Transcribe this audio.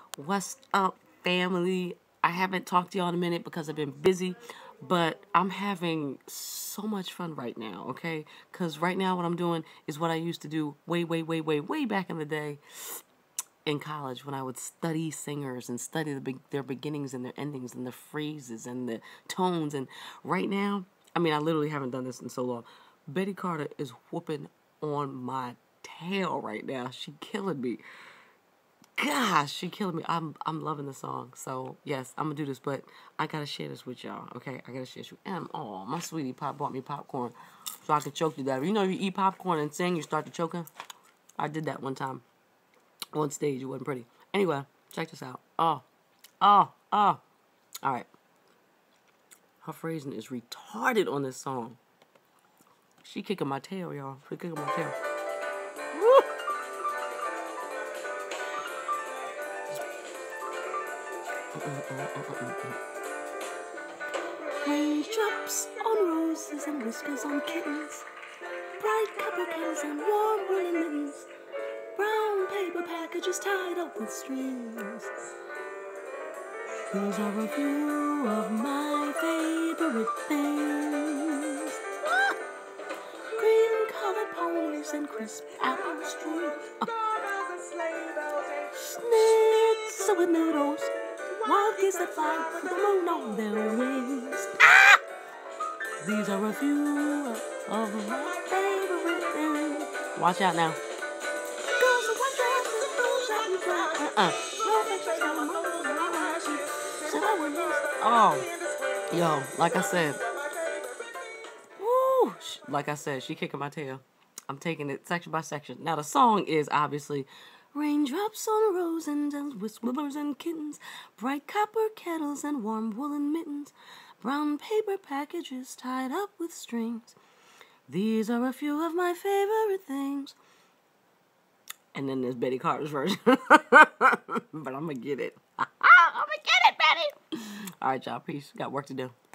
What's up, family? I haven't talked to y'all in a minute because I've been busy, but I'm having so much fun right now, okay? Because right now what I'm doing is what I used to do way back in the day in college when I would study singers and study their beginnings and their endings and the phrases and the tones. And right now, I mean, I literally haven't done this in so long. Betty Carter is whooping on my tail right now. She killing me. Gosh, she killing me. I'm loving the song. So yes, I'm gonna do this, but I gotta share this with y'all. Okay, I gotta share this with you. And oh, my sweetie pop bought me popcorn so I could choke to death. You know, you eat popcorn and sing, you start to choking. I did that one time on stage. It wasn't pretty. Anyway, check this out. Oh. All right. Her phrasing is retarded on this song. She kicking my tail, y'all. She kicking my tail. Woo! Raindrops on roses and whiskers on kittens, bright copper kettles and warm woolen mittens, brown paper packages tied up with strings. These are a few of my favorite things. Cream-colored ponies and crisp apple strudel, schnitzel with noodles, wild geese that fly with the moon on their wings. These are a few of my favorite things. Watch out now. Oh, yo, like I said, she kicking my tail. I'm taking it section by section. Now the song is obviously raindrops on roses with swivelers and kittens, bright copper kettles and warm woolen mittens, brown paper packages tied up with strings. These are a few of my favorite things. And then there's Betty Carter's version. But I'm gonna get it. I'm gonna get it, Betty. All right, y'all. Peace. Got work to do.